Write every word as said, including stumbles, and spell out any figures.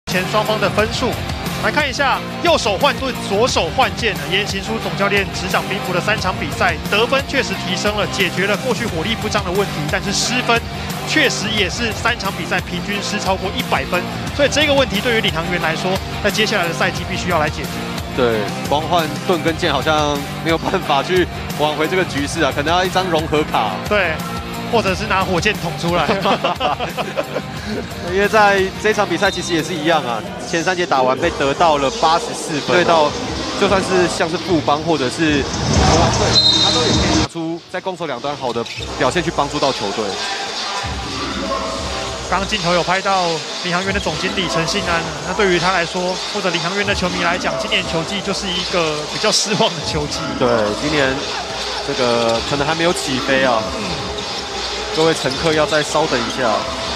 前双方的分数。来看一下，右手换盾，左手换剑，言行书总教练执掌兵符的三场比赛，得分确实提升了，解决了过去火力不彰的问题，但是失分确实也是三场比赛平均失超过一百分，所以这个问题对于领航员来说，在接下来的赛季必须要来解决。对， 光换盾跟剑好像没有办法去挽回这个局势啊，可能要一张融合卡。 对。或者是拿火箭筒出来， 因为在这场比赛其实也是一样啊，前三节打完被得到了八十四分，对到就算是像是富邦或者是国王队，他都也可以拿出在攻守两端好的表现去帮助到球队。 刚刚镜头有拍到领航员的总经理陈信安，那对于他来说，或者领航员的球迷来讲，今年球季就是一个比较失望的球季。 对，今年这个可能还没有起飞啊。嗯。各位乘客要再稍等一下。